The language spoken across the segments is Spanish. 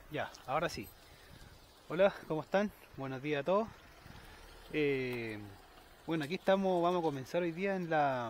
Ya, ahora sí. Hola, ¿cómo están? Buenos días a todos. Eh, bueno, aquí estamos, vamos a comenzar hoy día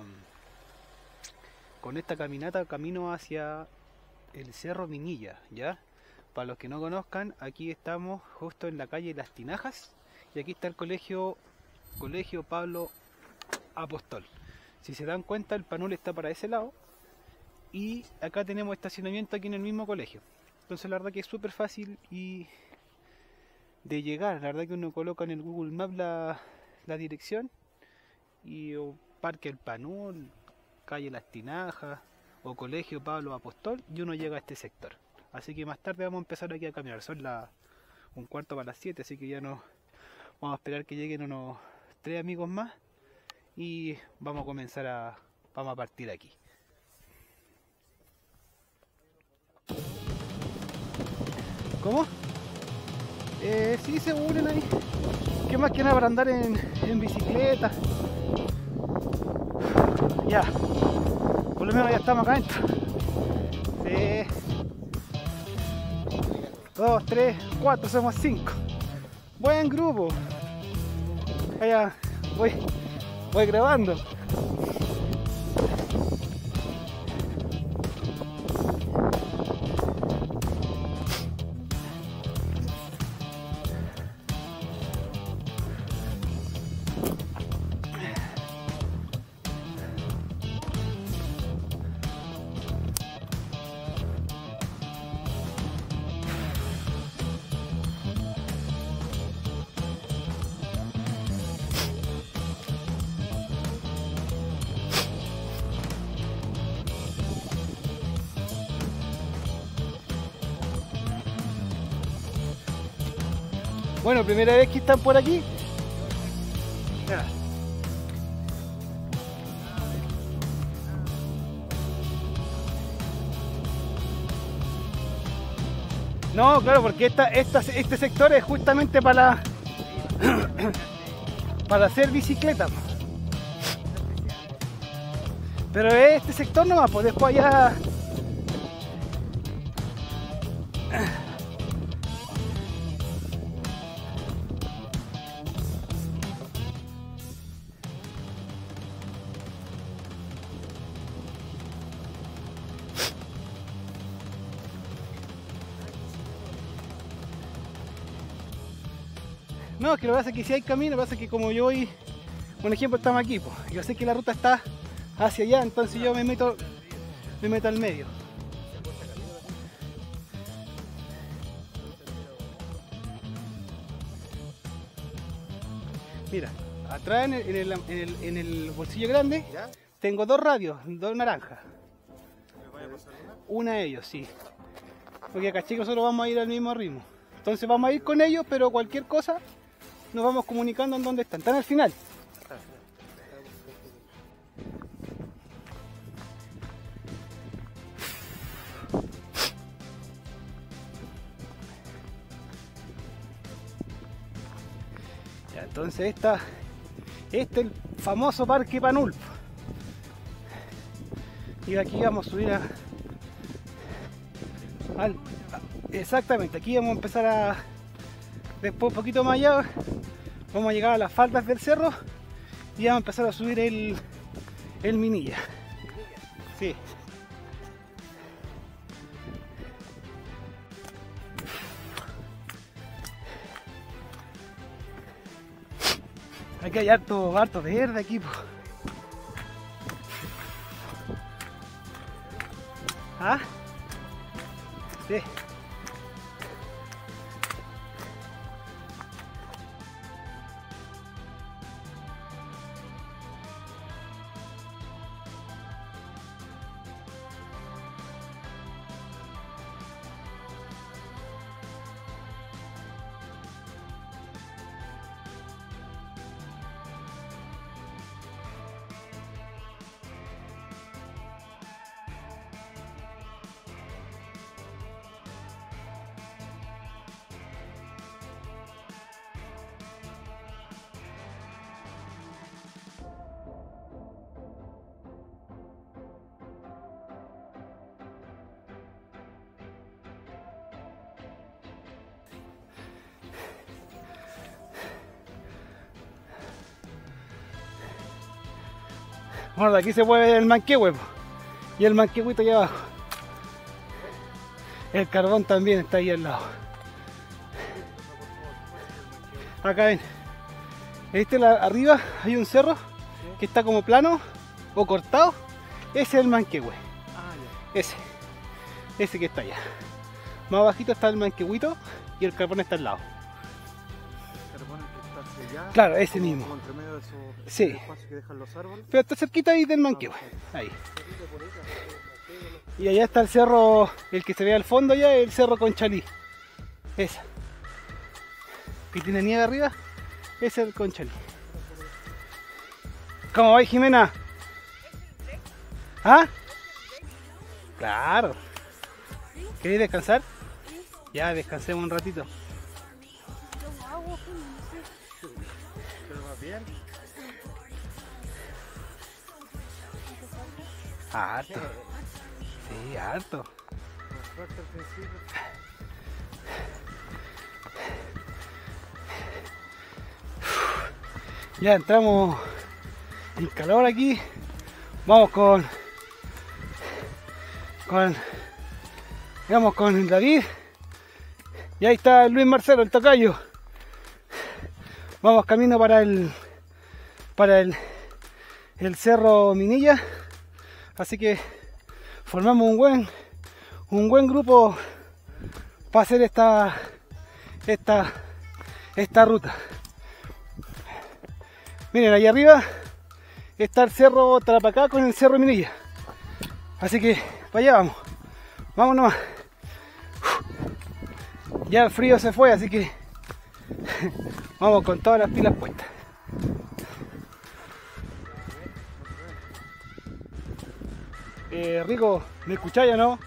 con esta caminata, camino hacia el Cerro Minilla, ¿ya? Para los que no conozcan, aquí estamos justo en la calle Las Tinajas y aquí está el Colegio Pablo Apóstol. Si se dan cuenta, el panel está para ese lado y acá tenemos estacionamiento aquí en el mismo colegio. Entonces la verdad que es súper fácil y de llegar. La verdad que uno coloca en el Google Maps la dirección y o Parque El Panul, calle Las Tinajas o Colegio Pablo Apóstol y uno llega a este sector. Así que más tarde vamos a empezar aquí a caminar. Son un cuarto para las 7, así que ya no vamos a esperar que lleguen unos 3 amigos más y vamos a partir aquí. ¿Cómo? Sí, se unen ahí. ¿Qué más que nada para andar en bicicleta? Ya, por lo menos ya estamos acá adentro. Sí. 2, 3, 4, somos 5. Buen grupo. Allá voy grabando. Bueno, primera vez que están por aquí. Ya. No, claro, porque este sector es justamente para hacer bicicleta. Pero este sector nomás, pues después allá. No, es que lo que pasa es que si hay camino, lo que pasa es que como yo voy, por ejemplo, estamos aquí, pues, yo sé que la ruta está hacia allá, entonces yo me meto al medio. Mira, atrás en el bolsillo grande ¿Ya? tengo dos radios, dos naranjas. ¿Me vaya a pasar una? Una de ellos, sí. Porque acá chicos nosotros vamos a ir al mismo ritmo. Entonces vamos a ir con ellos, pero cualquier cosa nos vamos comunicando en dónde están. Están al final. Ya, entonces este es el famoso Parque Panulpo. Y de aquí vamos a subir exactamente, aquí vamos a empezar después un poquito más allá, vamos a llegar a las faldas del cerro y vamos a empezar a subir el Minilla. Sí. Aquí hay harto verde aquí, po. ¿Ah? Sí. Bueno, de aquí se puede ver el Manquehue y el Manquehuito allá abajo. El carbón también está ahí al lado. Acá ven. ¿Viste arriba? Hay un cerro que está como plano o cortado. Ese es el Manquehue. Ese que está allá. Más abajito está el Manquehuito y el carbón está al lado. ¿El carbón que está hacia allá? Claro, ese mismo. Como entre medio de esos Sí. espacios que dejan los árboles. Pero está cerquita ahí del Manquehue. Ahí. Y allá está el cerro, el que se ve al fondo allá, el cerro Conchalí. Esa. Que tiene nieve arriba, ese es el Conchalí. ¿Cómo va, Jimena? ¿Ah? Claro. ¿Queréis descansar? Ya, descansemos un ratito. ¿Pero va bien? Harto. Sí, harto. Con suerte al principio. Ya entramos en calor aquí. Vamos con David. Y ahí está Luis Marcelo, el tocayo. Vamos camino para el cerro Minilla. Así que formamos un buen grupo para hacer esta ruta. Miren, allá arriba está el cerro Tarapacá con el cerro Minilla. Así que para allá vamos. Vamos nomás. Ya el frío se fue, así que vamos con todas las pilas puestas. Rico, ¿me escucháis o no?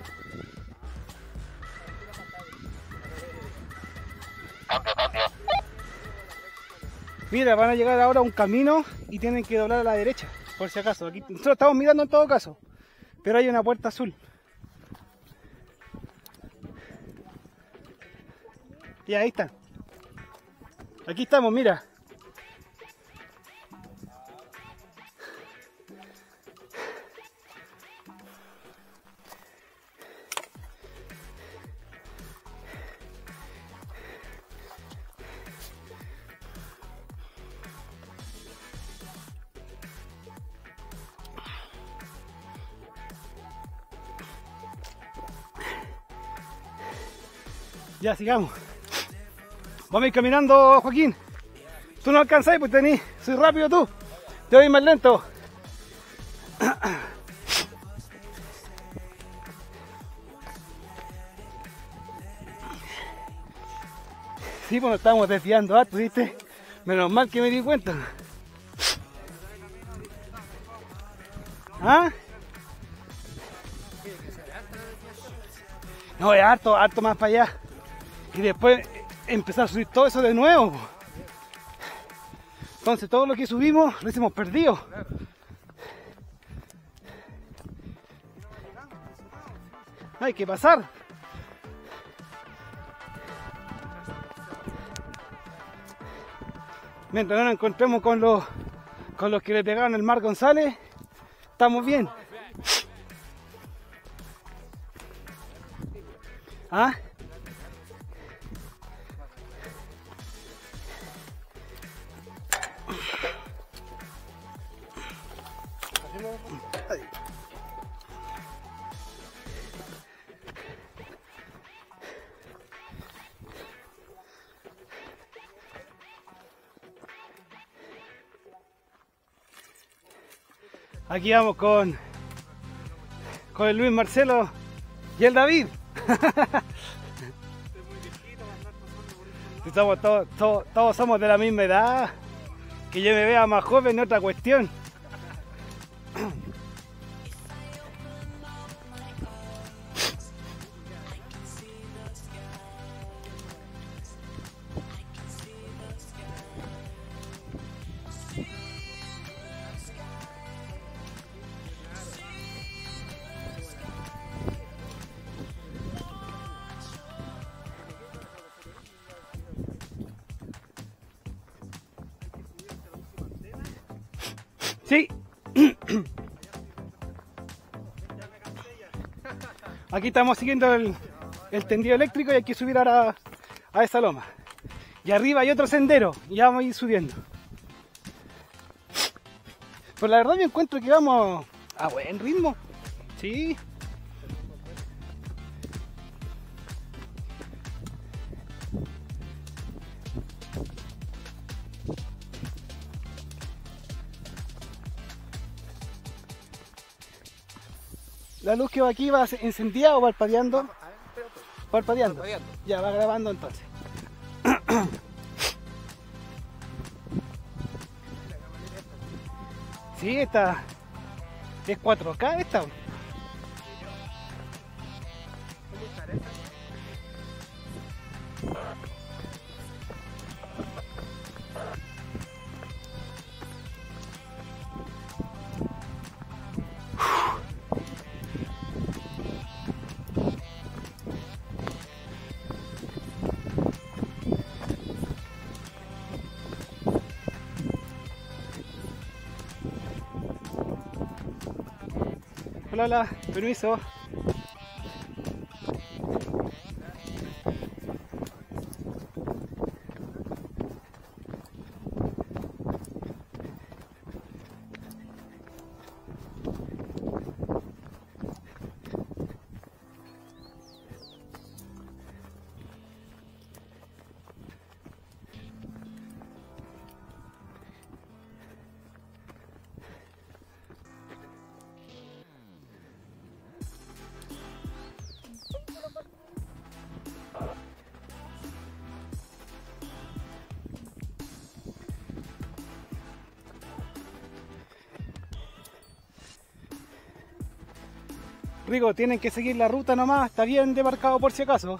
Mira, van a llegar ahora a un camino y tienen que doblar a la derecha, por si acaso. Aquí nosotros estamos mirando en todo caso, pero hay una puerta azul. Y ahí están. Aquí estamos, mira. Ya, sigamos. Vamos a ir caminando, Joaquín. Tú no alcanzáis, pues soy rápido tú. Te voy más lento. Sí, pues nos estábamos desviando harto, ¿viste? Menos mal que me di cuenta. ¿Ah? No, es harto más para allá. Y después empezar a subir todo eso de nuevo. Entonces todo lo que subimos lo hemos perdido. Hay que pasar. Mientras no nos encontremos con los que le pegaron el Mar González, estamos bien. ¿Ah? Aquí vamos con el Luis Marcelo y el David. Estamos todos somos de la misma edad. Que yo me vea más joven es otra cuestión. Aquí estamos siguiendo el tendido eléctrico y hay que subir ahora a esa loma. Y arriba hay otro sendero y ya vamos a ir subiendo. Pero la verdad yo encuentro que vamos a buen ritmo. Sí. La luz que va aquí va encendida o parpadeando. Parpadeando. Ya va grabando entonces. Sí, esta es 4K esta. Hola, hola, permiso. Rico, tienen que seguir la ruta nomás, está bien demarcado por si acaso.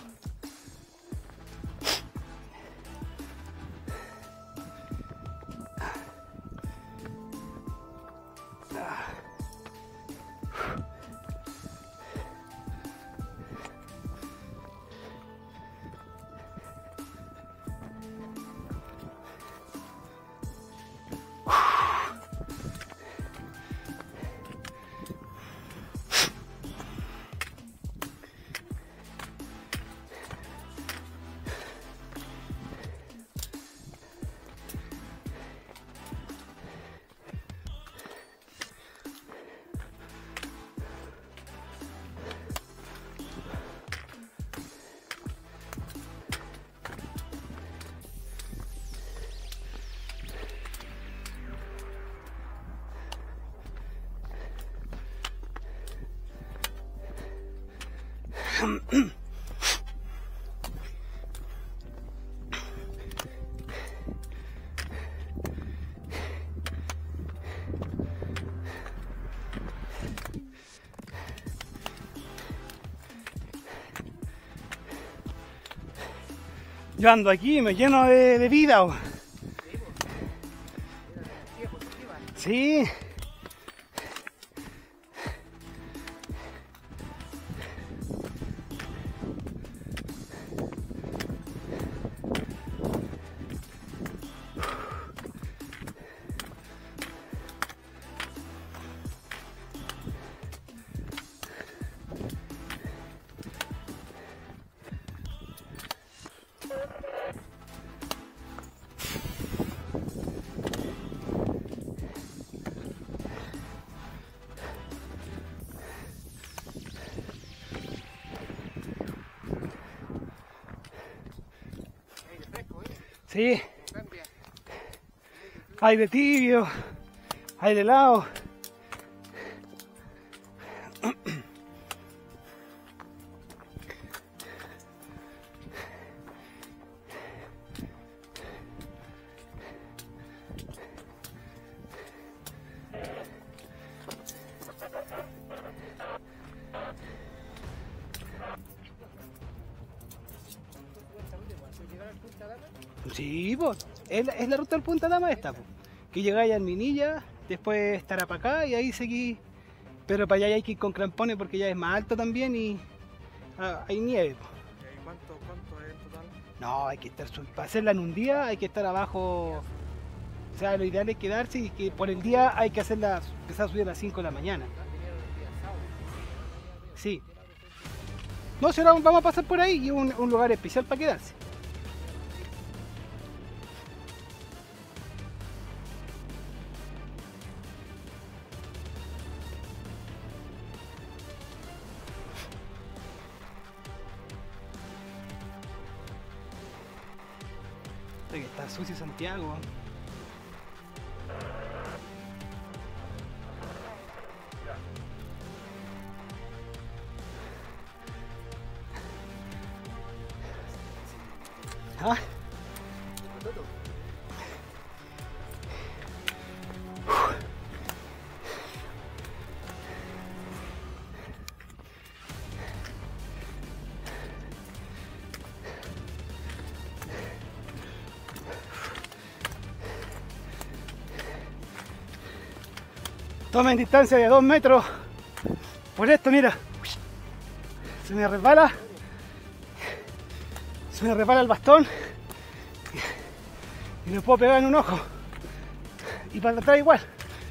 Yo ando aquí, me lleno de vida. Sí. Sí. Hay de tibio, hay de helado. Sí, pues, es la ruta del Punta Dama esta, pues. Que llegáis al Minilla, después estará para acá y ahí seguís. Pero para allá hay que ir con crampones porque ya es más alto también y hay nieve, pues. ¿Cuánto es en total? No, hay que estar, para hacerla en un día hay que estar abajo. O sea, lo ideal es quedarse y que por el día hay que hacerla, empezar a subir a las 5 de la mañana. Sí, No, si ahora vamos a pasar por ahí y un lugar especial para quedarse. Que está sucio Santiago. ¿Ah? Tomen distancia de 2 metros. Por esto, mira. Se me resbala. Se me resbala el bastón. Y me puedo pegar en un ojo. Y para atrás igual.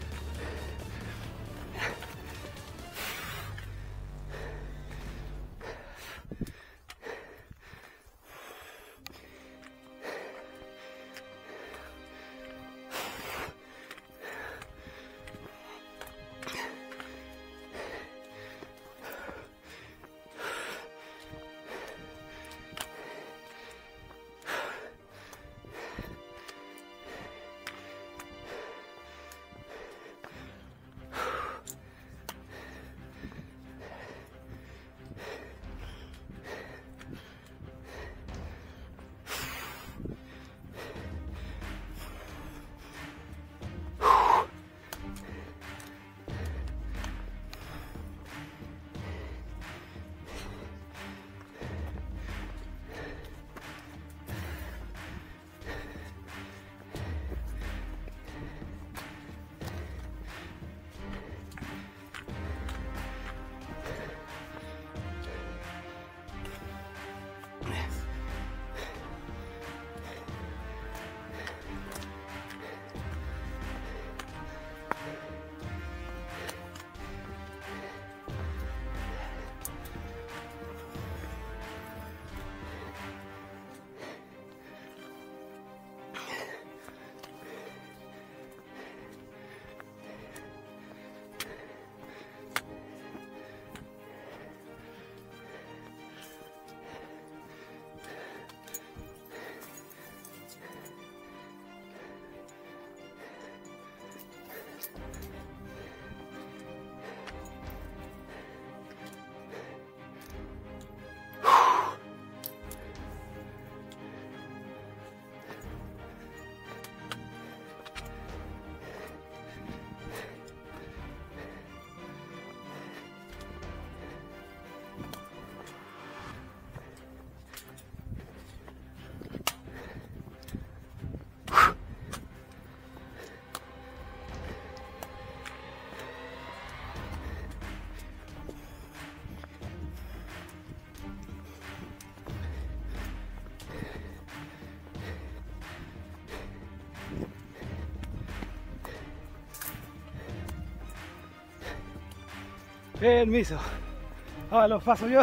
Permiso. Ahora los paso yo.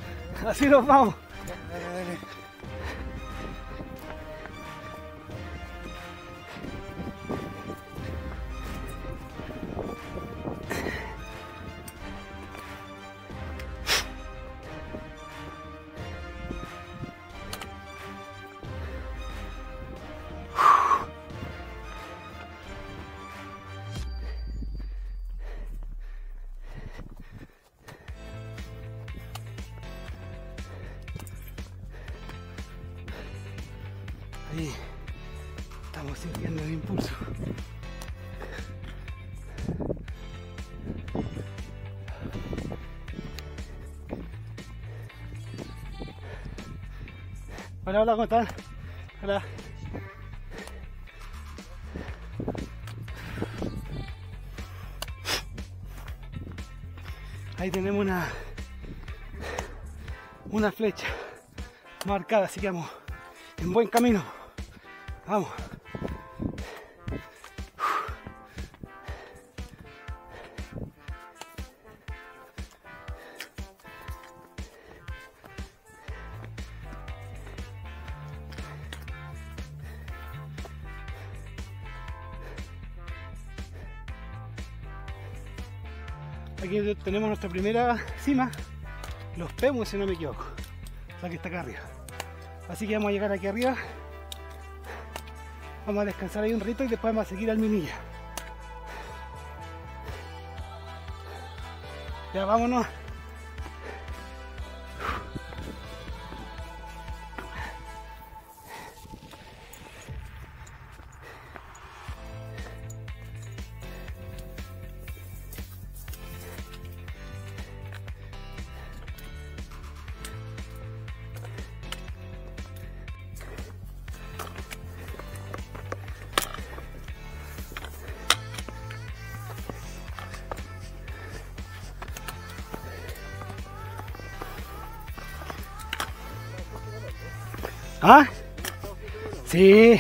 Así nos vamos. Ahí estamos sintiendo el impulso. Hola, hola, ¿cómo están? Hola. Ahí tenemos una flecha marcada, así que vamos en buen camino. Vamos. Aquí tenemos nuestra primera cima, los Pemus si no me equivoco, la que está acá arriba. Así que vamos a llegar aquí arriba, vamos a descansar ahí un rito y después vamos a seguir al Minilla. Ya vámonos. ¿Ah? Sí.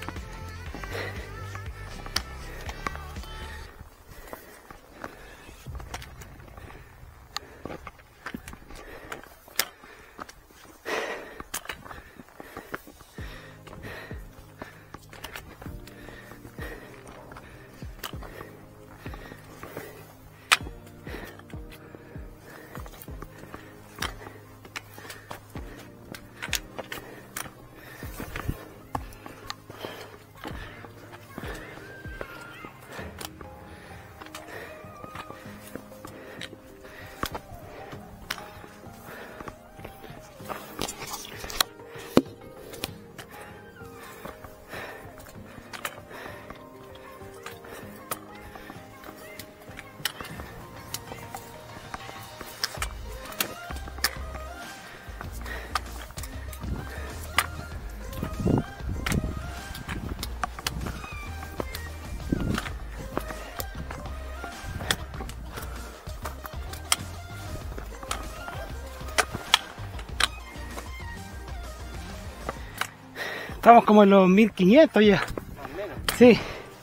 Estamos como en los 1500 ya. Más o menos. Sí.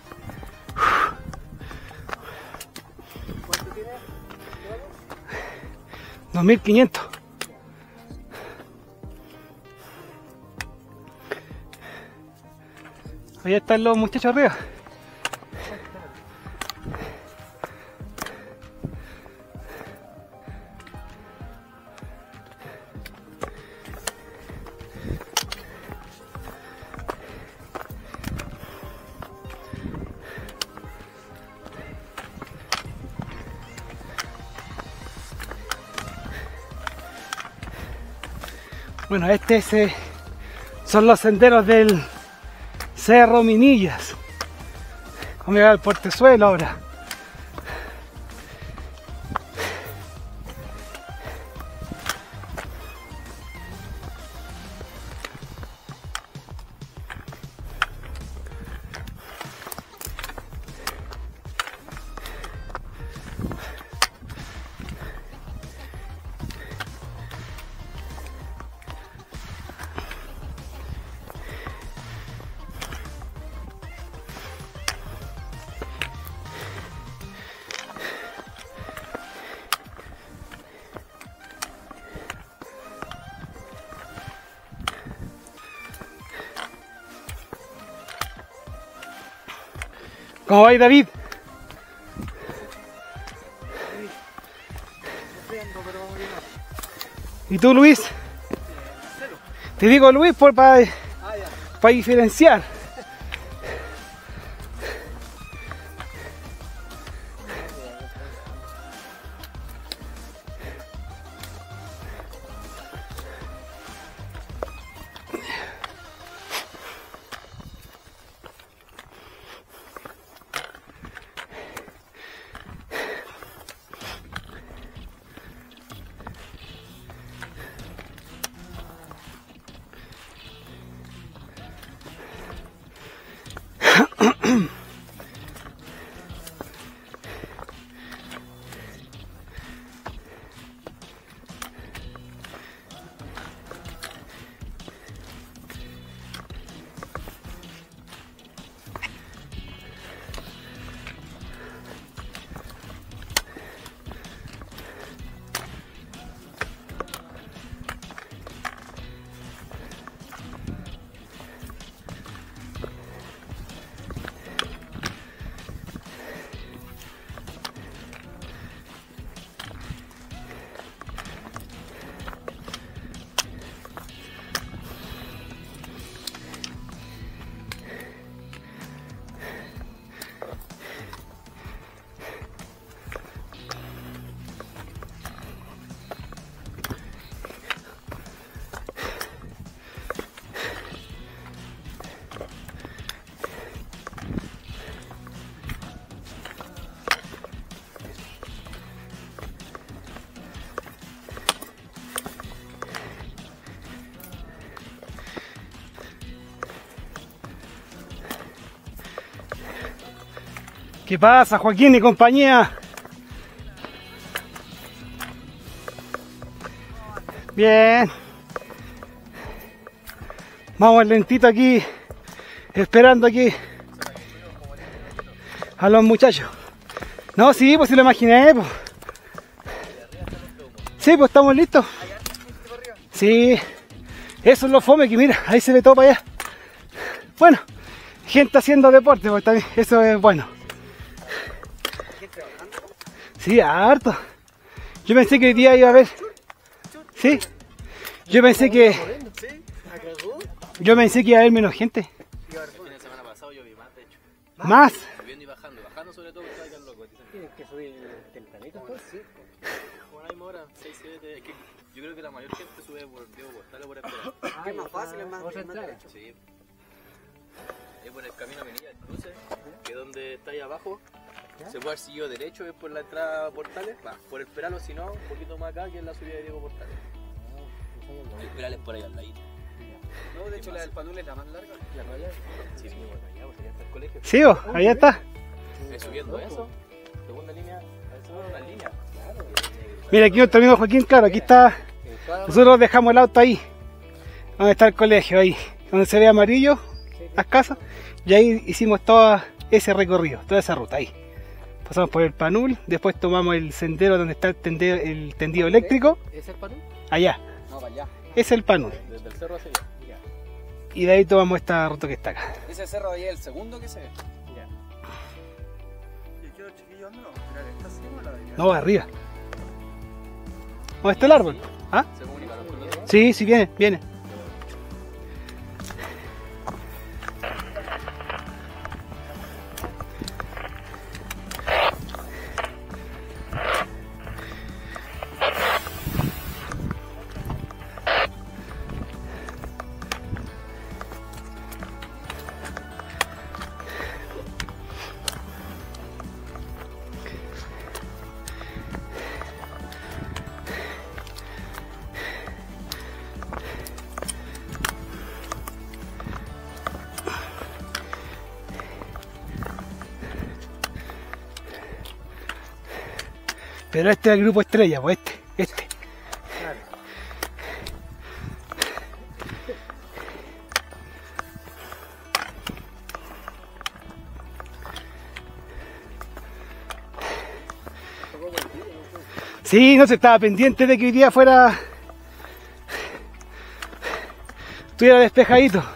¿Cuánto tiene? 2500. Allá están los muchachos arriba. Bueno, son los senderos del Cerro Minillas. Vamos a llegar al Portezuelo ahora. ¿Cómo va, David? Sufriendo, pero vamos a llegar. ¿Y tú, Luis? Cero. Te digo Luis para Ah, ya. diferenciar. ¿Qué pasa, Joaquín y compañía? Bien. Vamos lentito aquí, esperando aquí a los muchachos. No, sí, pues sí lo imaginé, pues. Sí, pues estamos listos. Sí, eso es lo fome, que mira, ahí se ve todo para allá. Bueno, gente haciendo deporte, pues también, eso es bueno. Sí, harto. Yo pensé que hoy día iba a haber. Sí, yo pensé que iba a haber menos gente. El fin de semana pasado yo vi más, de hecho. Más. Subiendo y bajando sobre todo porque estaba loco. Tienes que subir tempranito, entonces. Sí. Como la misma hora, 6, 7, es que yo creo que la mayor gente sube por Diego Portal o por Esperanza. Es más fácil, es más derecho. Sí. Es por el camino a Menilla, el cruce, que es donde está ahí abajo. Se puede haber seguido derecho, es por la entrada a Portales, va, por el Peralo, si no, un poquito más acá, que es la subida de Diego Portales. El Perales por ahí al ladito. No, de hecho la del Panul es la más larga. La más larga. Sí, sí, bueno, allá, pues allá está el colegio. Sí, oh, allá está. Subiendo eso, segunda línea, segunda una línea. Mira, aquí nuestro amigo Joaquín, claro, aquí está. Nosotros dejamos el auto ahí, donde está el colegio, ahí, donde se ve amarillo, las casas, y ahí hicimos todo ese recorrido, toda esa ruta ahí. Pasamos por el Panul, después tomamos el sendero donde está el tendido eléctrico, ¿Es el Panul? allá, No, para allá. es el Panul. Desde el cerro hacia allá. Y de ahí tomamos esta ruta que está acá. Ese cerro ahí es el segundo que se ve. Ya. Yo quiero chiquillo, ¿dónde vamos a tirar? ¿Esta encima o la de allá? No, arriba. ¿Dónde está el árbol? ¿Ah? ¿Se comunicaron con los dos? Sí, sí, viene, viene. Pero este es el grupo estrella, pues este. Claro. Sí, no se estaba pendiente de que hoy día estuviera despejadito.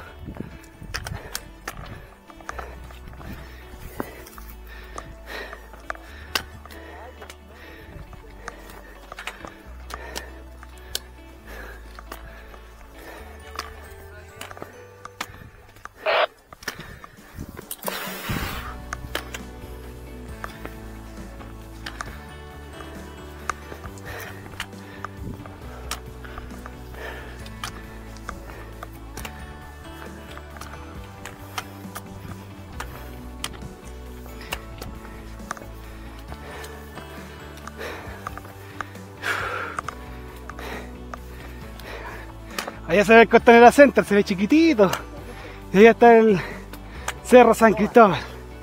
Allá se ve el Costanera Center, se ve chiquitito. Y allá está el Cerro San Cristóbal.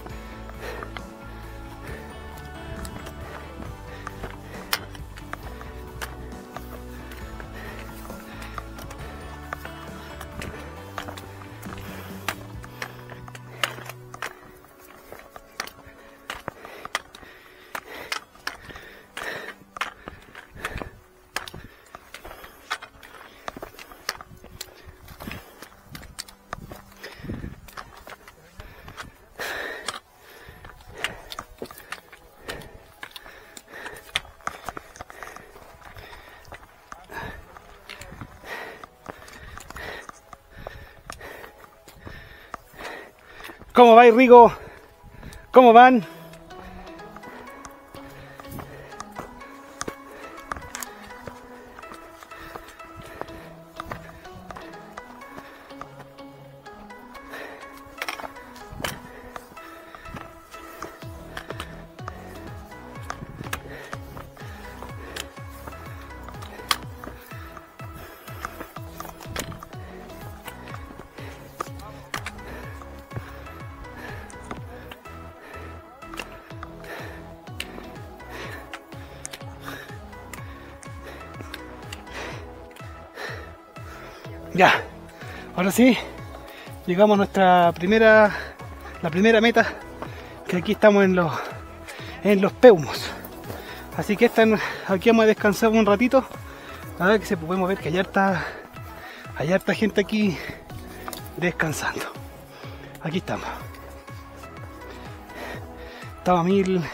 ¿Cómo va, Rigo? ¿Cómo van? Ya, ahora sí, llegamos a la primera meta, que aquí estamos en los Peumos. Así que aquí vamos a descansar un ratito, a ver que podemos ver que hay harta gente aquí descansando. Aquí estamos. Estaba a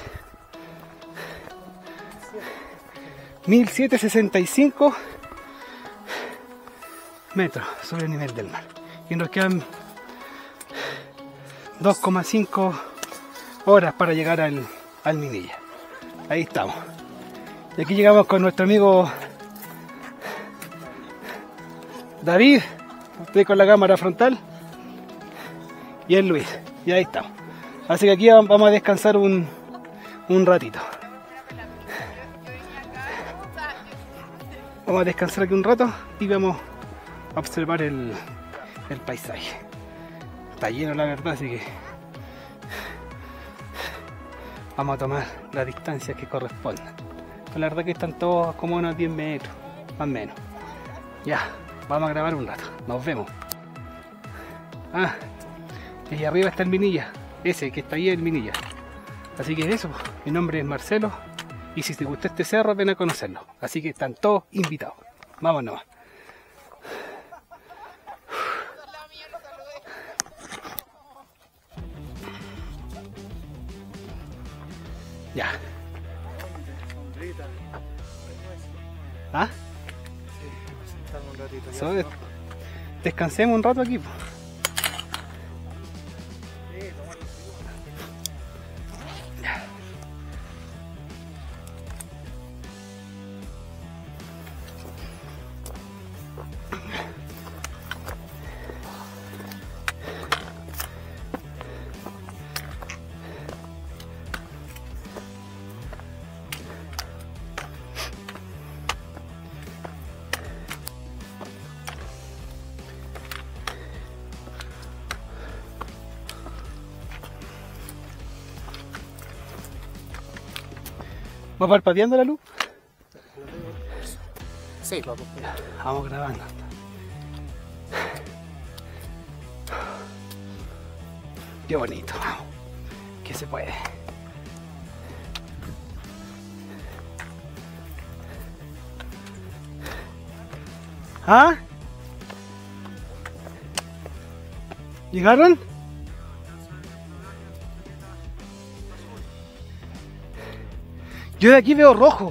1765 metros sobre el nivel del mar. Y nos quedan 2,5 horas para llegar al Minilla. Ahí estamos. Y aquí llegamos con nuestro amigo David, usted con la cámara frontal, y el Luis. Y ahí estamos. Así que aquí vamos a descansar un ratito. Vamos a descansar aquí un rato y vamos a observar el paisaje. Está lleno, la verdad, así que vamos a tomar las distancias que correspondan. Pero la verdad que están todos como unos 10 metros, más o menos. Ya, vamos a grabar un rato. Nos vemos. Y arriba está el Minilla. Ese que está ahí es el Minilla. Así que eso, mi nombre es Marcelo. Y si te gustó este cerro, ven a conocerlo. Así que están todos invitados. Vámonos. Ya. ¿Ah? Descansemos un rato aquí. ¿Va parpadeando la luz? Sí, vamos. Vamos grabando. Qué bonito, vamos. Que se puede. ¿Ah? ¿Llegaron? Yo de aquí veo rojo.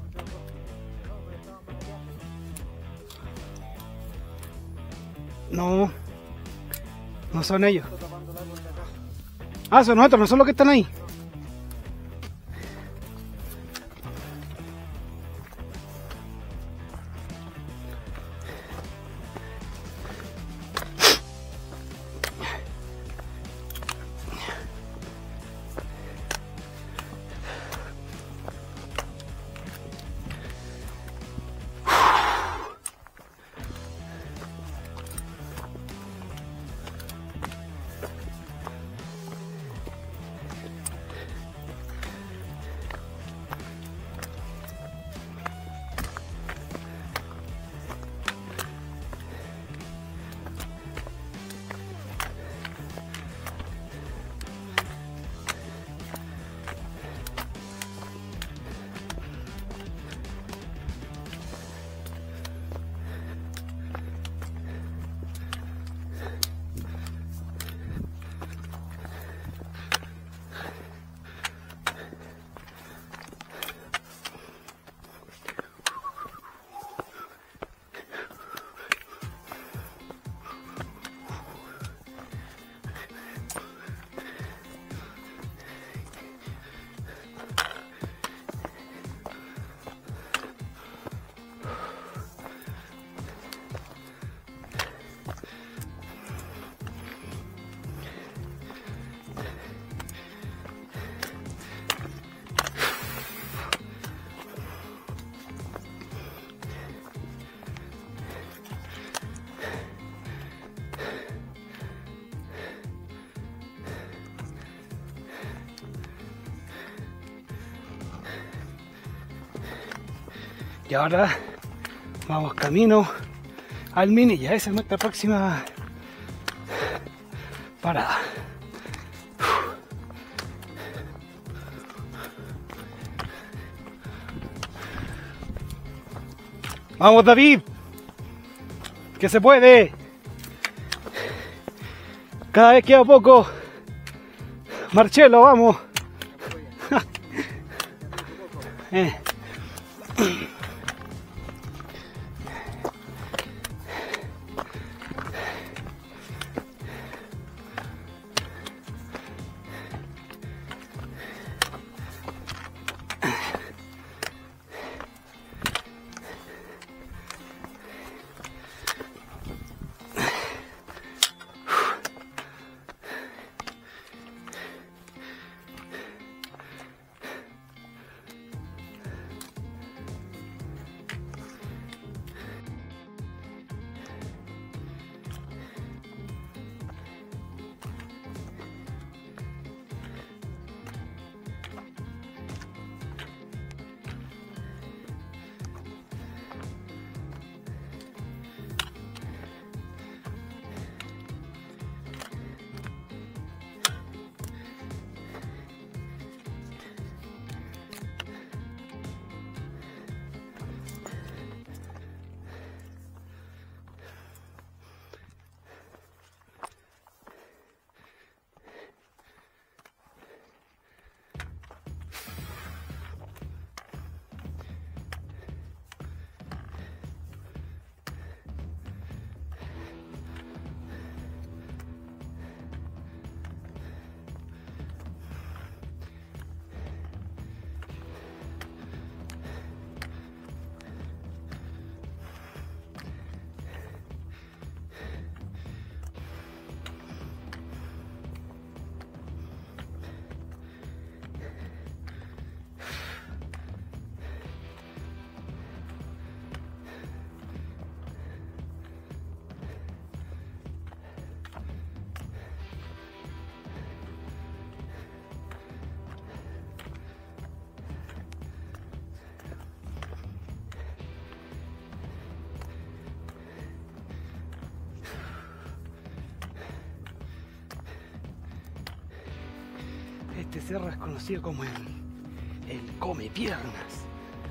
No. No son ellos. Son nosotros, no son los que están ahí. Y ahora vamos camino al Minilla. Esa es nuestra próxima parada. Vamos, David, que se puede. Cada vez queda poco. Marcelo, vamos. Este cerro es conocido como el come piernas.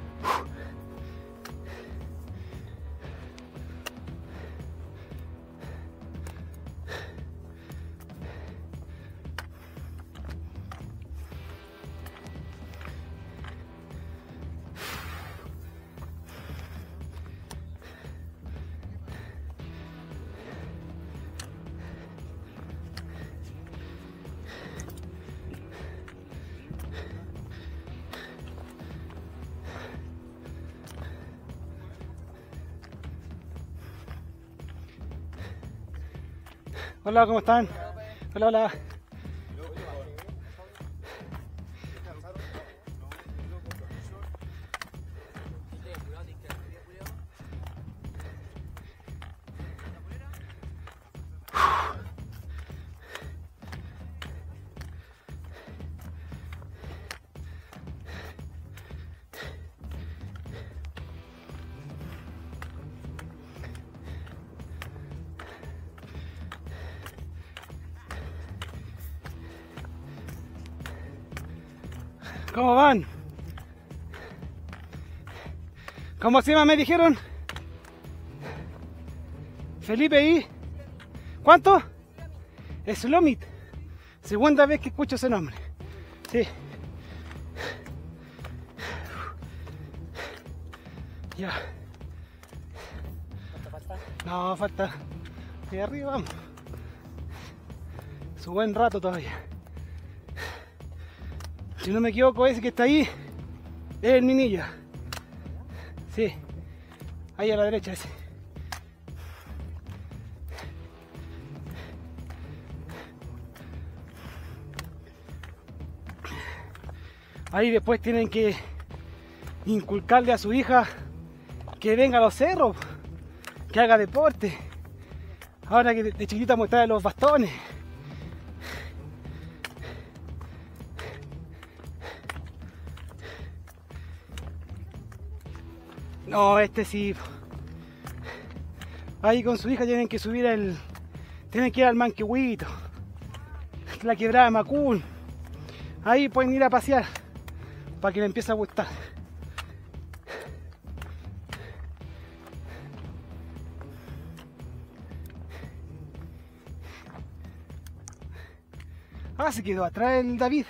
Hola, ¿cómo están? Hola, hola. ¿Cómo van? ¿Cómo se llama? Me dijeron. Felipe y... ¿Cuánto? Slomit. Segunda vez que escucho ese nombre. Sí. Ya. ¿Cuánto falta? No, falta. Ahí arriba vamos. Su buen rato todavía. Si no me equivoco, ese que está ahí es el Minilla. Sí. Ahí a la derecha ese. Ahí después tienen que inculcarle a su hija que venga a los cerros, que haga deporte. Ahora que de chiquitita mostraba los bastones. No, este sí. Ahí con su hija tienen que subir tienen que ir al Manquehuito, la quebrada de Macún. Ahí pueden ir a pasear para que le empiece a gustar. Ah, se quedó atrás el David.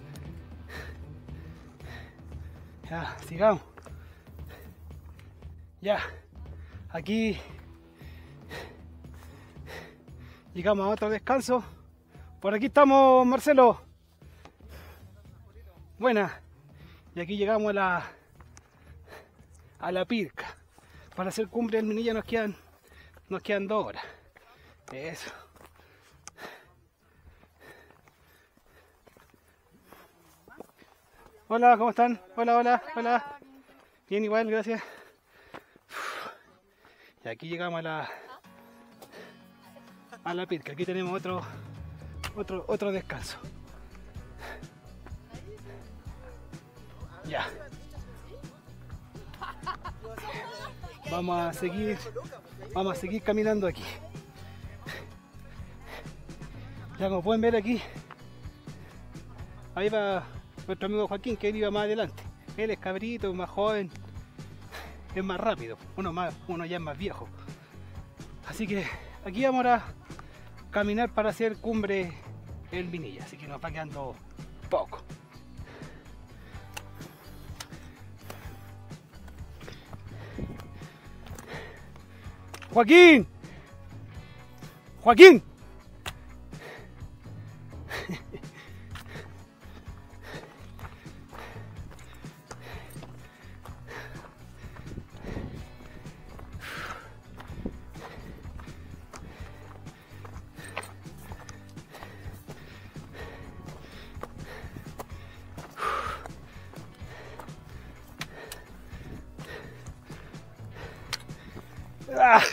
Ya, sigamos. Ya, aquí llegamos a otro descanso. Por aquí estamos, Marcelo. Buena. Y aquí llegamos a la Pirca. Para hacer cumbre del Minilla nos quedan 2 horas. Eso. Hola, ¿cómo están? Hola, hola, hola. Bien, igual, gracias. Y aquí llegamos a la Pirca. Aquí tenemos otro descanso. Ya. Vamos a seguir caminando aquí. Ya como pueden ver aquí, ahí va nuestro amigo Joaquín, que él iba más adelante. Él es cabrito, más joven, es más rápido, uno ya es más viejo. Así que aquí vamos a caminar para hacer cumbre el Minilla, así que nos va quedando poco. Joaquín, Joaquín. Ah.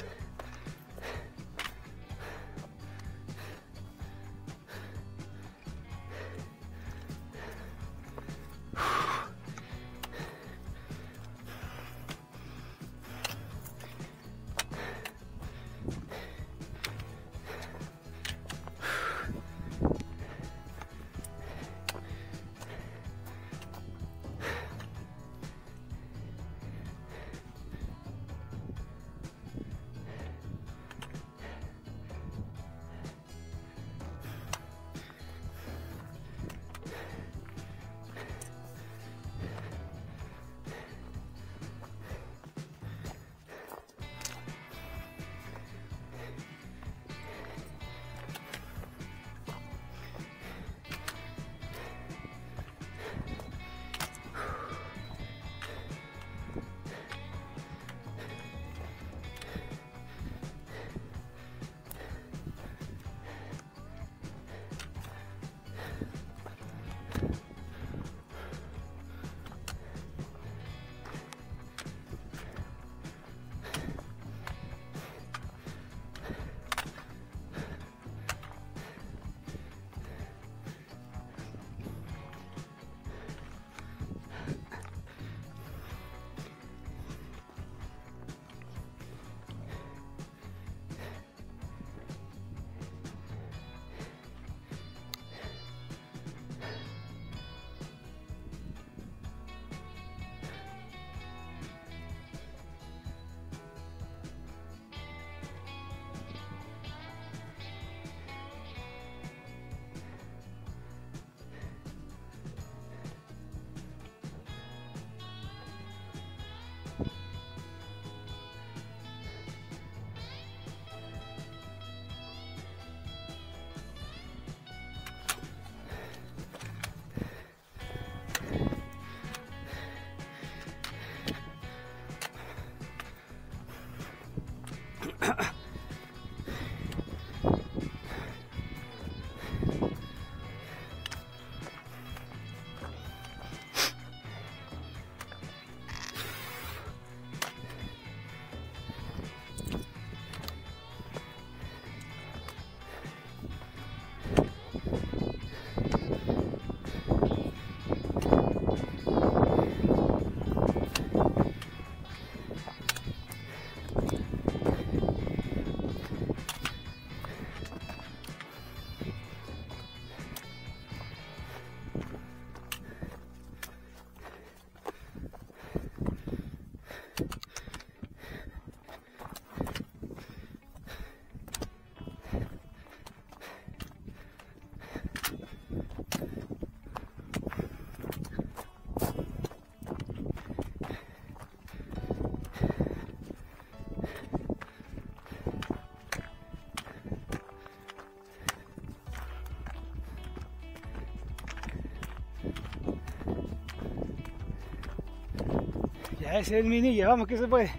Ese es el Minilla, vamos que se puede.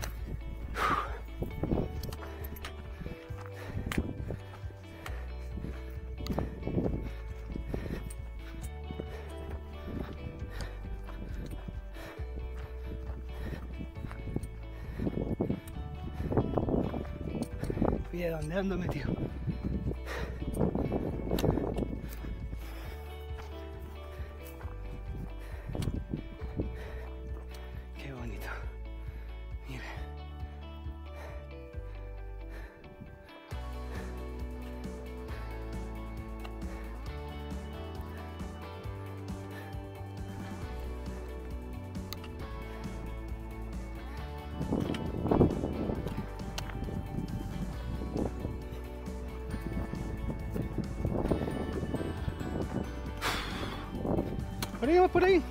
Mira dónde ando metido. Qué bonito. Mira. Por ahí, vamos por ahí.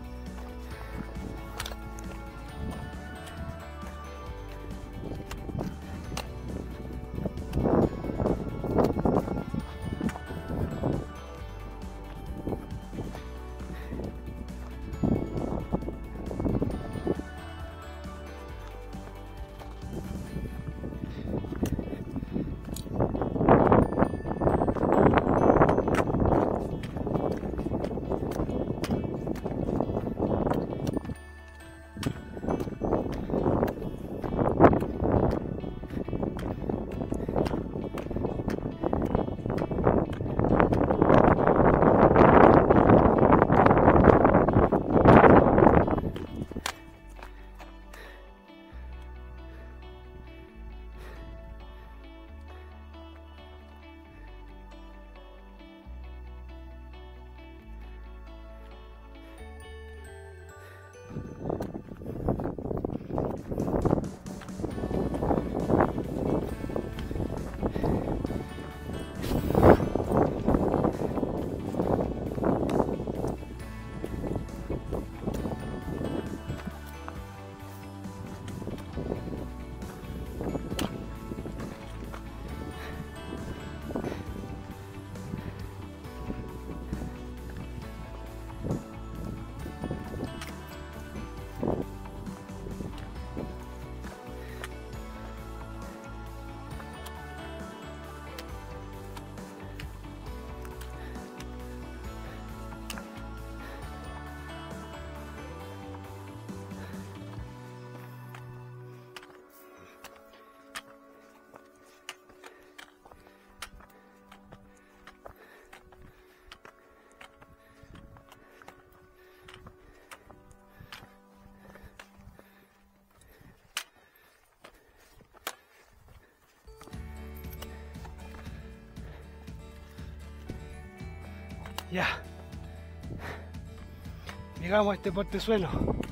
Ya. Llegamos a este portezuelo.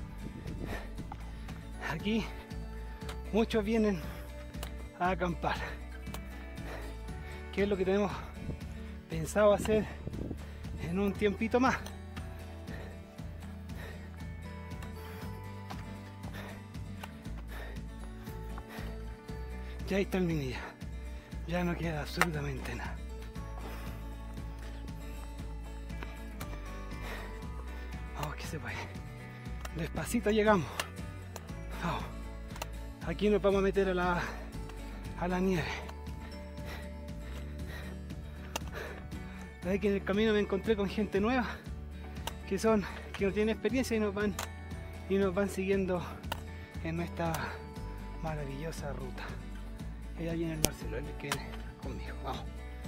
Aquí muchos vienen a acampar. ¿Qué es lo que tenemos pensado hacer en un tiempito más? Ya ahí está el Minilla. Ya no queda absolutamente nada. Vamos que se puede. Despacito llegamos. Vamos. Aquí nos vamos a meter a la nieve. Aquí en el camino me encontré con gente nueva que no tienen experiencia y nos van siguiendo en nuestra maravillosa ruta. Allá viene el Marcelo, él que viene conmigo. Vamos.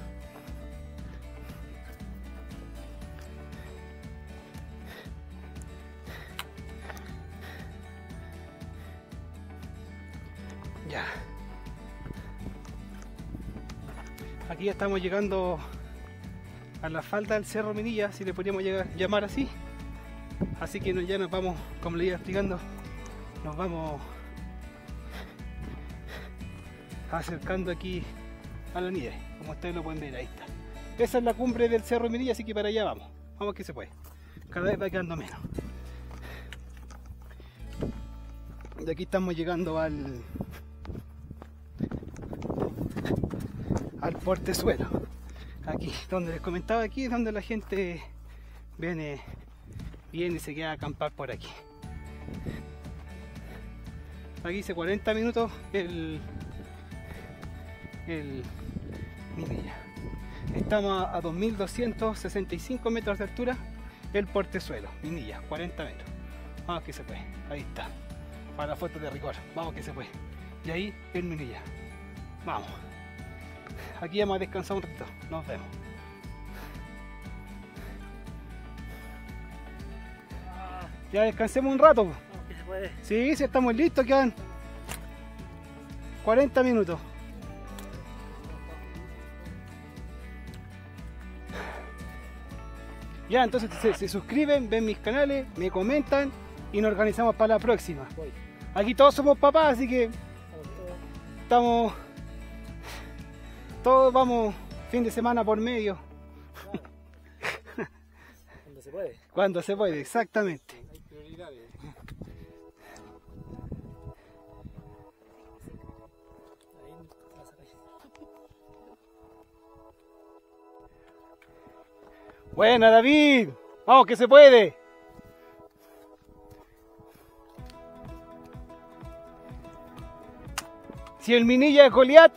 Ya. Aquí ya estamos llegando a la falda del Cerro Minilla, si le podríamos llamar así. Así que ya nos vamos, como le iba explicando, nos vamos acercando aquí a la nieve, como ustedes lo pueden ver, ahí está. Esa es la cumbre del Cerro Minilla, así que para allá vamos. Vamos que se puede. Cada vez va quedando menos. De aquí estamos llegando al portezuelo. Aquí, donde les comentaba, aquí es donde la gente viene y se queda a acampar por aquí. Aquí hice 40 minutos el Minilla. Estamos a 2265 metros de altura, el portezuelo, Minilla, 40 metros. Vamos que se puede, ahí está. Para la foto de rigor, vamos que se puede. Y ahí el Minilla. Vamos. Aquí vamos a descansar un ratito, nos vemos. Ya descansemos un rato. ¿Qué se puede? Sí, estamos listos, quedan 40 minutos. Ya, entonces se suscriben, ven mis canales, me comentan y nos organizamos para la próxima. Aquí todos somos papás, así que estamos... Todos vamos fin de semana por medio. Cuando se puede. Cuando se puede, exactamente. Hay prioridades. Buena, David, vamos que se puede. Si el Minilla es Goliat,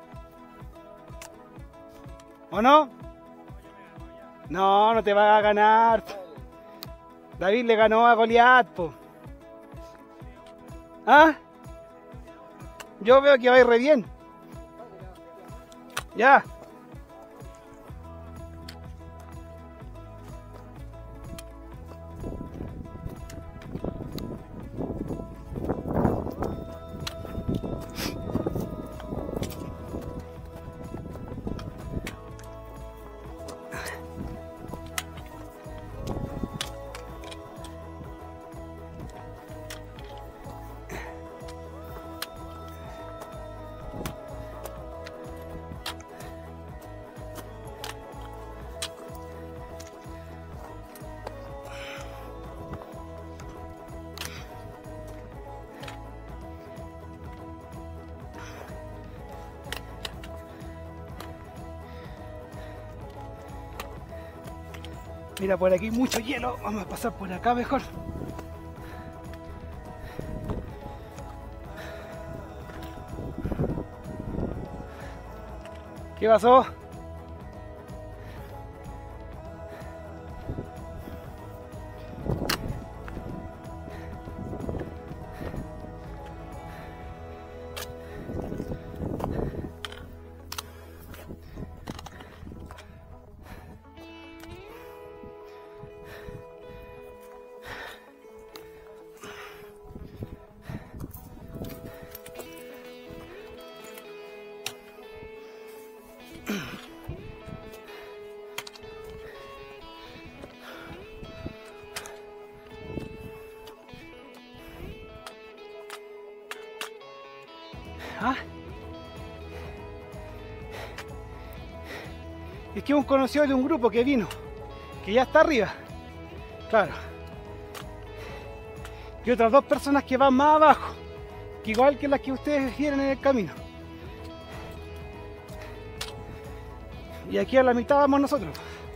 ¿o no? No, no te va a ganar. David le ganó a Goliat, po. ¿Ah? Yo veo que va a ir re bien. Ya. Mira, por aquí mucho hielo, vamos a pasar por acá mejor. ¿Qué pasó? ¿Ah? Es que un conocido de un grupo que vino, que ya está arriba, claro, y otras dos personas que van más abajo, que igual que las que ustedes vieron en el camino, y aquí a la mitad vamos nosotros.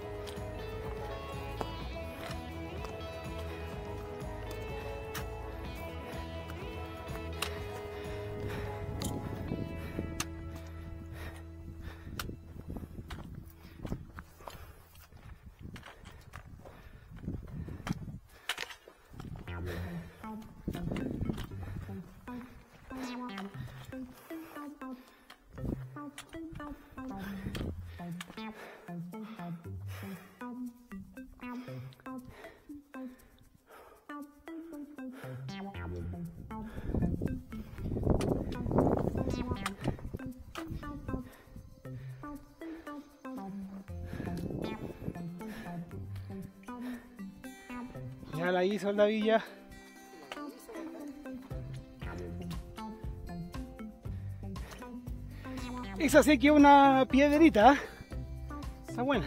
Ya la hizo la villa. Esa sí que es una piedrita, ¿eh? Está buena.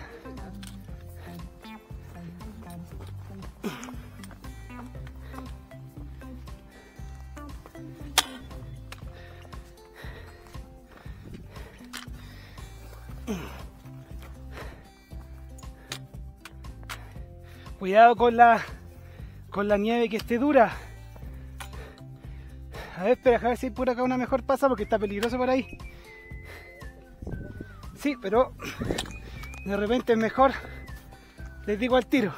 Cuidado con la nieve que esté dura. A ver, espera, a ver si hay por acá una mejor pasa porque está peligroso por ahí. Sí, pero de repente es mejor. Les digo al tiro.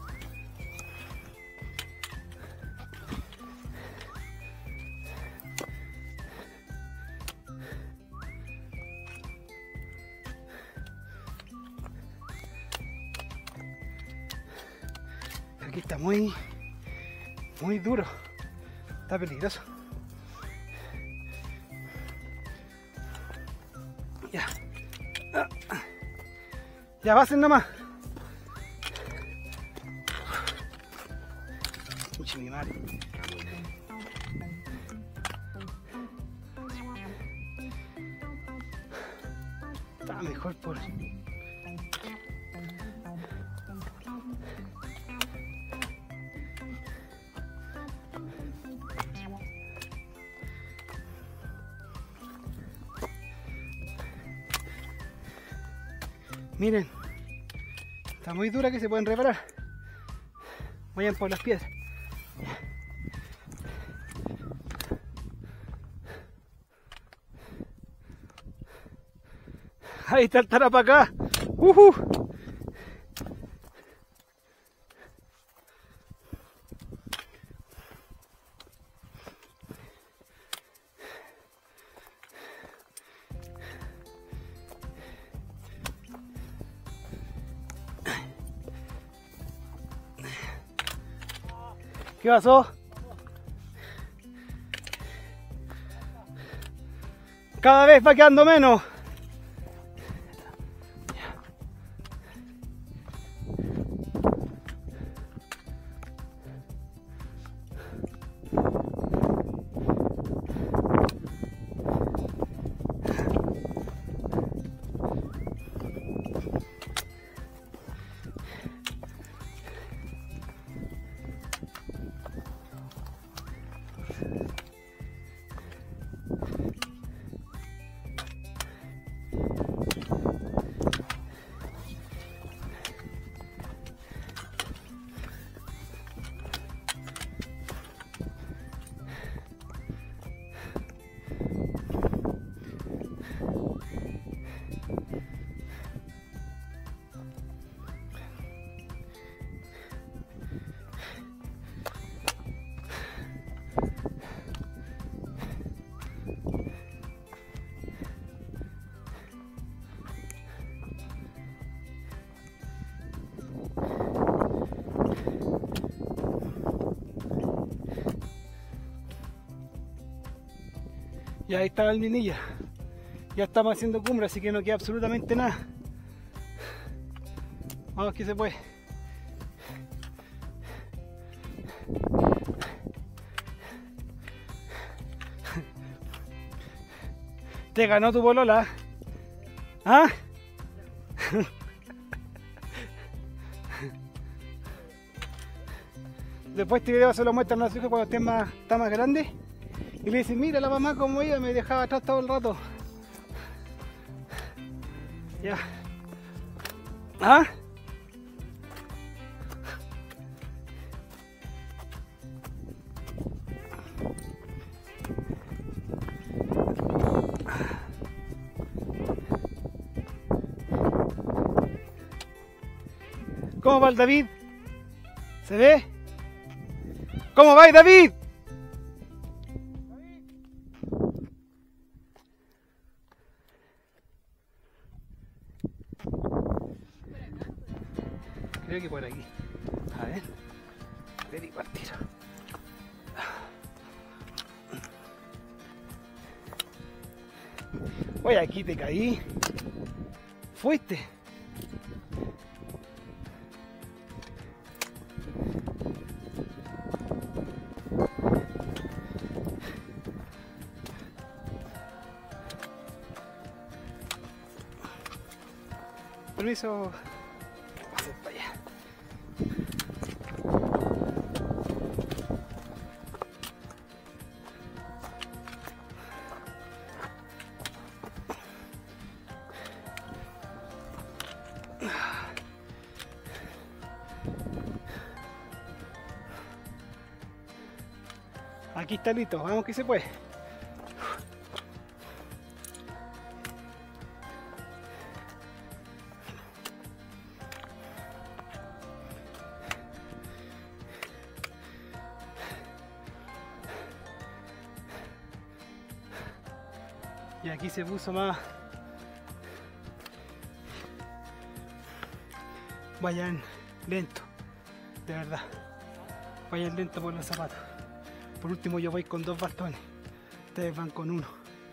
Aquí está muy duro. Está peligroso. Ya. Ya pasen nomás. Uy, mi madre. Está mejor por... Miren, está muy dura que se pueden reparar. Vayan por las piedras. Ahí está el tarapacá. ¿Qué pasó? Cada vez va quedando menos. Y ahí está la Aldinilla. Ya estamos haciendo cumbre, así que no queda absolutamente nada. Vamos que se puede. Te ganó tu polola. ¿Ah? Después este video se lo muestran a su hijo cuando está más grande. Y le dicen, mira la mamá como iba, me dejaba atrás todo el rato. Ya. ¿Ah? ¿Cómo va el David? ¿Se ve? ¿Cómo va David? Creo que por aquí. A ver. Averiguar tiro. Oye, aquí te caí. Fuiste. Permiso. Vamos para allá. Aquí está listo, vamos que se puede. Y aquí se puso más. Vayan lento, de verdad. Vayan lento por los zapatos. Por último yo voy con 2 bastones. Ustedes van con 1.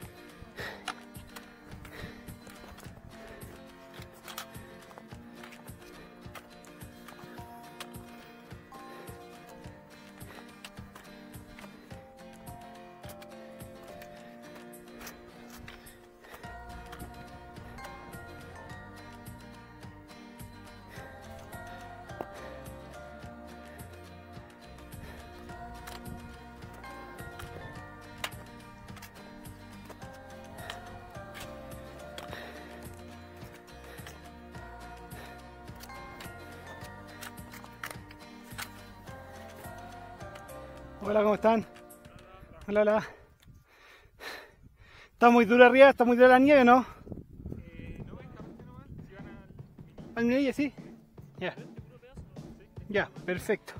Hola, ¿cómo están? Hola, hola. ¿Está muy dura arriba? ¿Está muy dura la nieve, no? No, escapate nomás, si van ¿Al Minilla, sí? Ya. Ya, perfecto.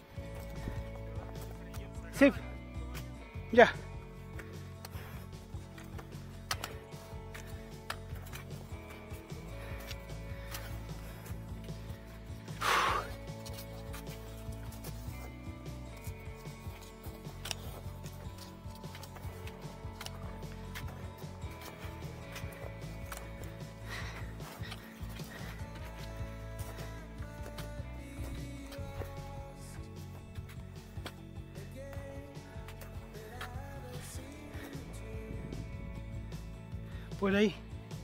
Sí. Ya. Por ahí.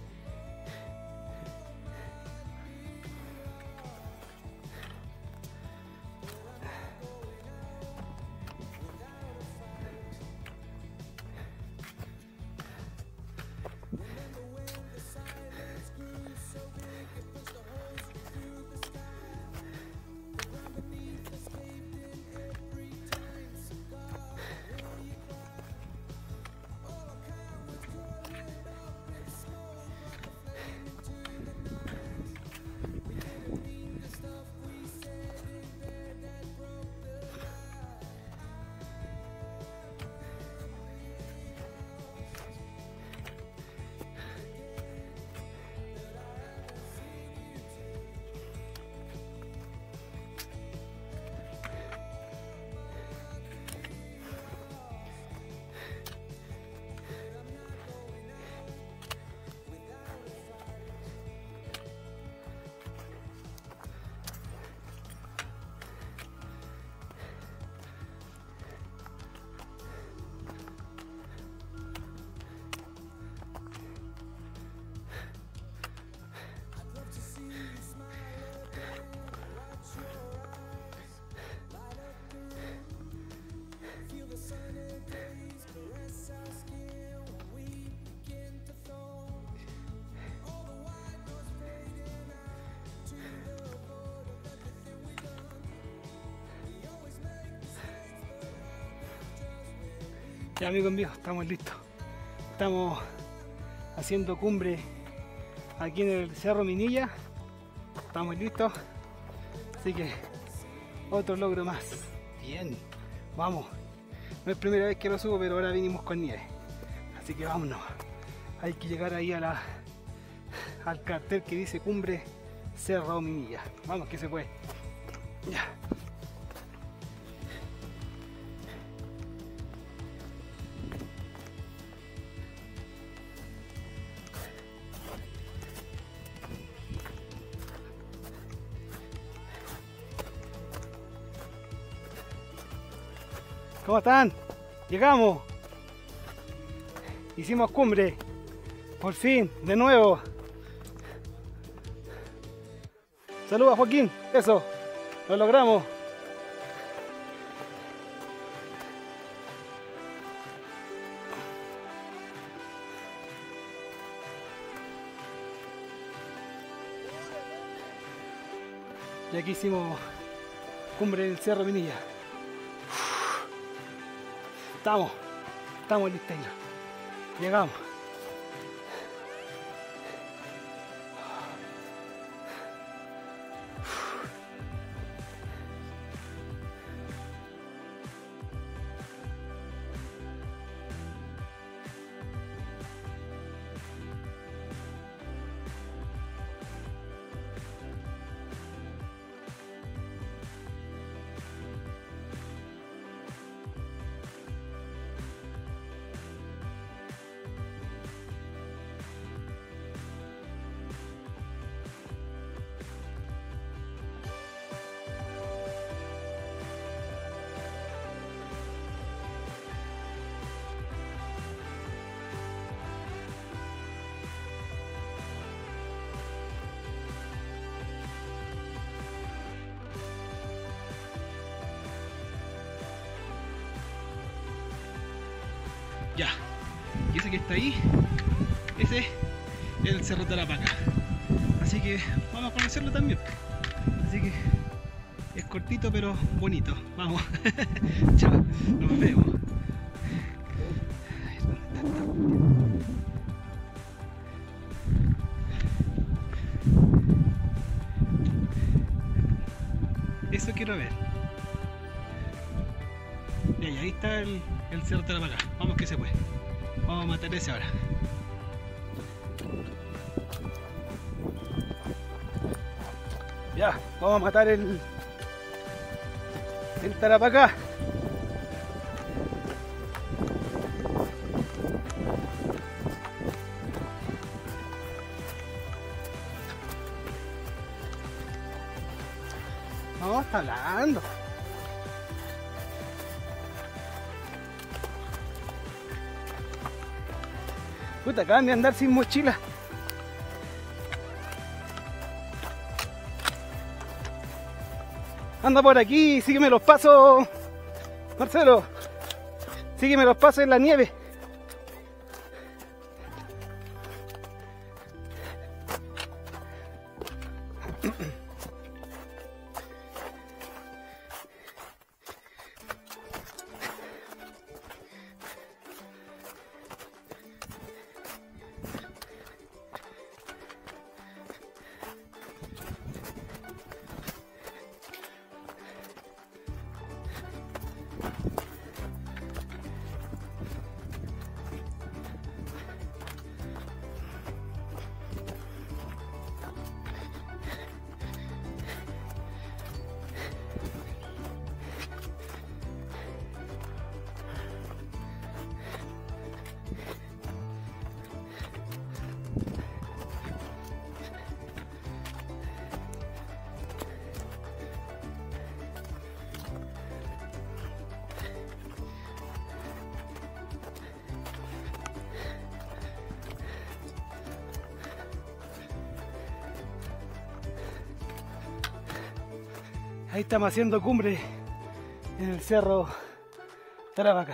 Ya, amigos míos, estamos listos. Estamos haciendo cumbre aquí en el Cerro Minilla. Estamos listos. Así que otro logro más. Bien, vamos. No es primera vez que lo subo, pero ahora vinimos con nieve. Así que vámonos. Hay que llegar ahí a al cartel que dice cumbre Cerro Minilla. Vamos que se puede. Ya. ¿Cómo están? Llegamos. Hicimos cumbre. Por fin, de nuevo. Saludos, Joaquín. Eso, lo logramos. Y aquí hicimos cumbre del Cerro Minilla. Estamos listos. Llegamos. Ya, y ese que está ahí, ese es el Cerro Tarapacá. Así que vamos a conocerlo también. Así que es cortito pero bonito. Vamos. Chao, nos vemos. Eso quiero ver. Y ahí está el Cerro Tarapacá. Vamos que se puede. Vamos a matar ese ahora. Ya, vamos a matar el Tarapacá. No, está hablando. Puta, acaban de andar sin mochila. Anda por aquí, sígueme los pasos, Marcelo. Sígueme los pasos en la nieve. Ahí estamos haciendo cumbre en el Cerro Tarapacá.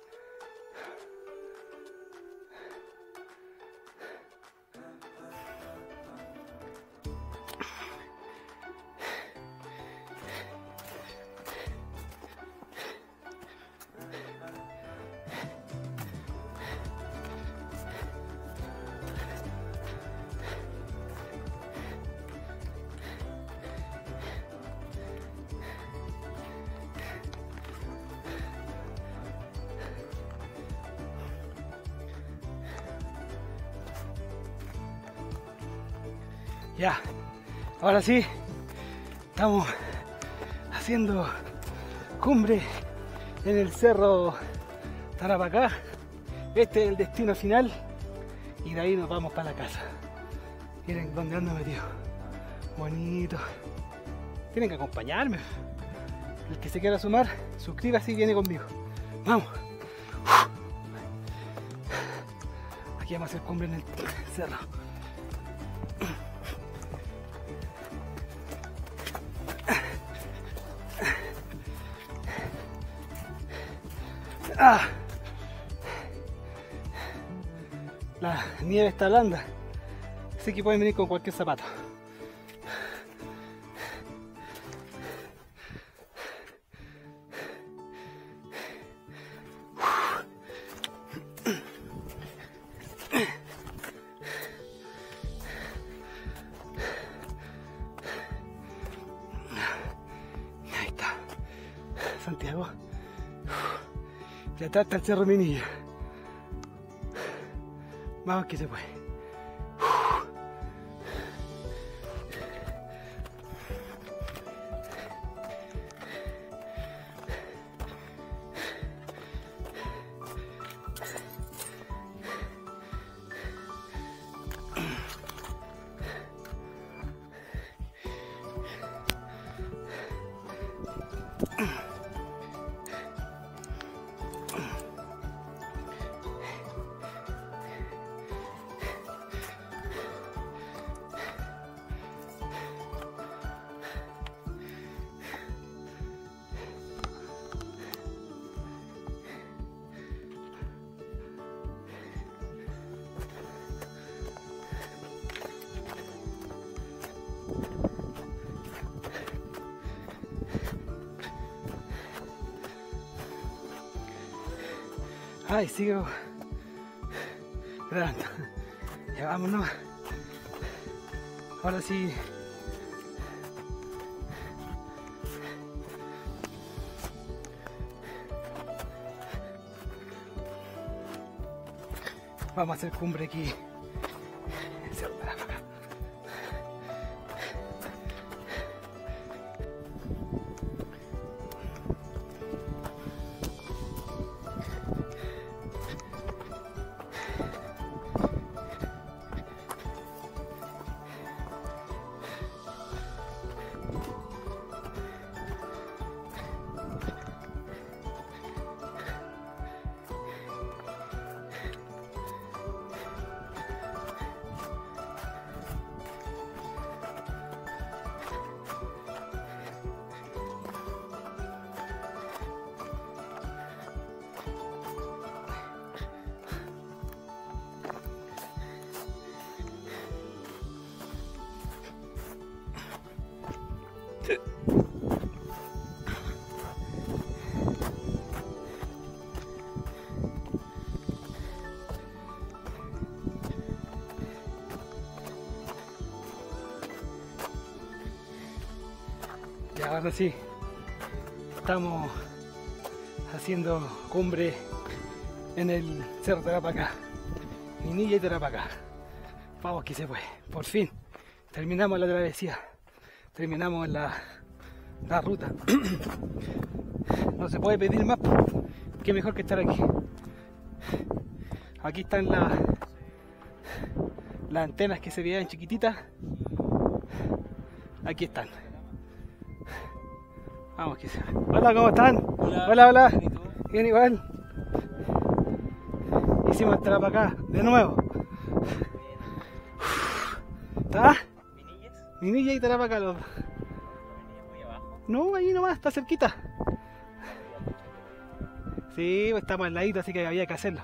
Ya, ahora sí, estamos haciendo cumbre en el Cerro Tarapacá. Este es el destino final y de ahí nos vamos para la casa. Miren dónde ando metido. Bonito. Tienen que acompañarme. El que se quiera sumar, suscríbase y viene conmigo. Vamos. Aquí vamos a hacer cumbre en el cerro. La nieve está blanda, así que pueden venir con cualquier zapato. Y atrás está el Cerro Minilla. Vamos que se puede. Ay, sigo grabando. Ya vámonos. Ahora sí. Vamos a hacer cumbre aquí. Y ahora sí, estamos haciendo cumbre en el Cerro Tarapacá, Minilla y Tarapacá. Vamos que se puede, por fin terminamos la travesía, terminamos la ruta. No se puede pedir más, qué mejor que estar aquí. Aquí están las antenas que se veían chiquititas, aquí están. Vamos que se... Hola, ¿cómo están? Hola. Hola, hola. ¿Y tú? Bien, igual. Hicimos el Tarapacá de nuevo. ¿Está? ¿Vinillas? Minilla y Tarapacá los... ¿Vinillas muy abajo? No, ahí nomás, está cerquita. Sí, pues estamos al ladito, así que había que hacerlo.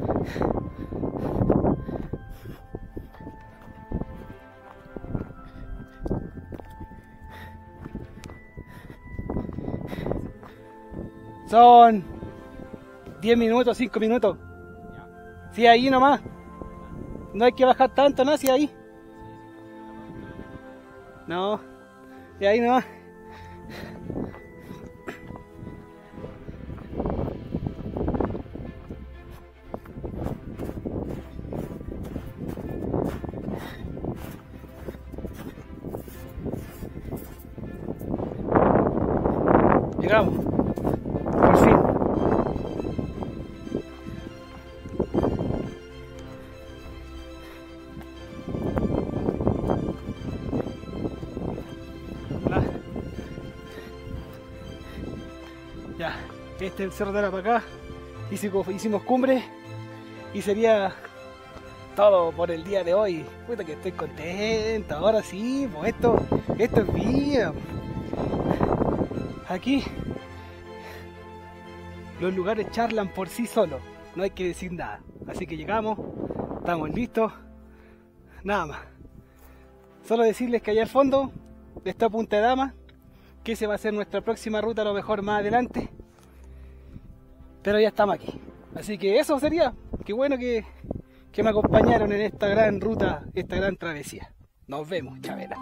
Son 10 minutos, 5 minutos. Sí, ahí nomás. No hay que bajar tanto, ¿no? Sí, ahí. No. Y ahí nomás. Llegamos. Por fin. Hola. Ya, este es el Cerro Tarapacá. Hicimos cumbre y sería todo por el día de hoy. Puta que estoy contento. Ahora sí, pues esto es vida. Aquí los lugares charlan por sí solos, no hay que decir nada. Así que llegamos, estamos listos, nada más. Solo decirles que allá al fondo está Punta de Dama, que esa va a ser nuestra próxima ruta, a lo mejor más adelante. Pero ya estamos aquí. Así que eso sería. Qué bueno que me acompañaron en esta gran ruta, esta gran travesía. Nos vemos, Chavela.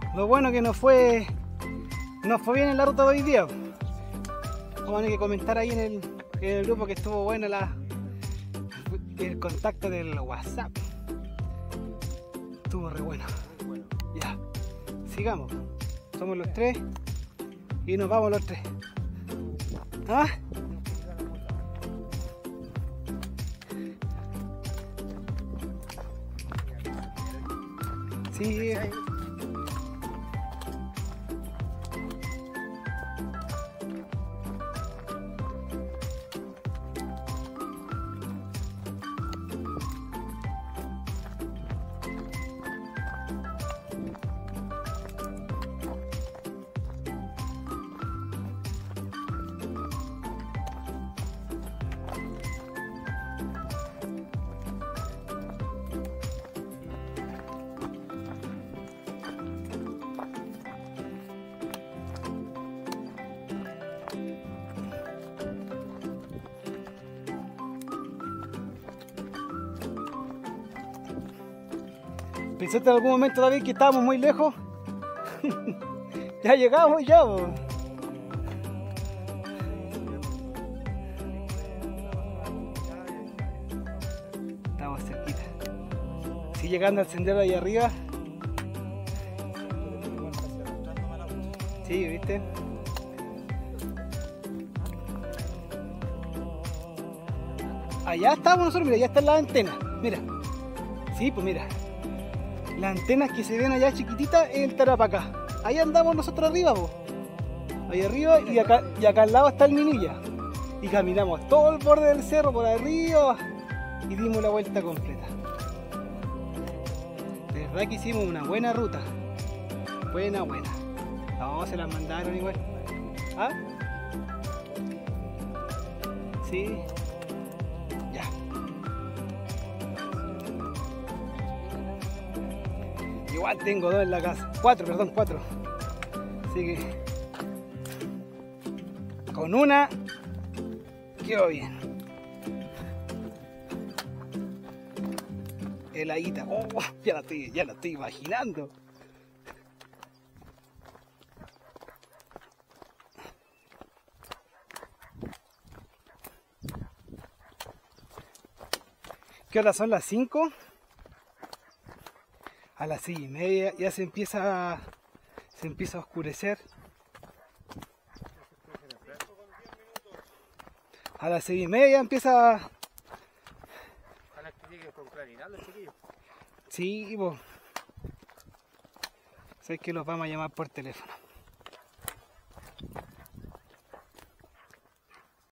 Lo bueno que nos fue bien en la ruta de hoy día. Vamos a tener que comentar ahí en el grupo que estuvo bueno el contacto del WhatsApp. Estuvo re bueno. Ya, sigamos. Somos los 3 y nos vamos los 3. ¿Ah? Sí. ¿Pensaste en algún momento, David, que estábamos muy lejos? Ya llegamos ya, bo. Estamos cerquita. Sí, llegando al sendero ahí arriba. Sí, ¿viste? Allá estamos nosotros, mira, ya está la antena. Mira. Sí, pues mira. Las antenas que se ven allá chiquititas es el Tarapacá. Ahí andamos nosotros arriba, po. Ahí arriba y acá al lado está el Minilla. Y caminamos todo el borde del cerro por arriba y dimos la vuelta completa. De verdad que hicimos una buena ruta. Buena. No, se las mandaron igual. ¿Ah? Sí. Ya. Igual tengo 2 en la casa. 4. Así que con una quedó bien. Heladita. Oh, ya la estoy imaginando. ¿Qué hora son? ¿Las 5? A las 6:30 ya se empieza a oscurecer. A las 6:30 ya empieza. Ojalá que lleguen con claridad los chiquillos. Sí, pues. Sé que los vamos a llamar por teléfono.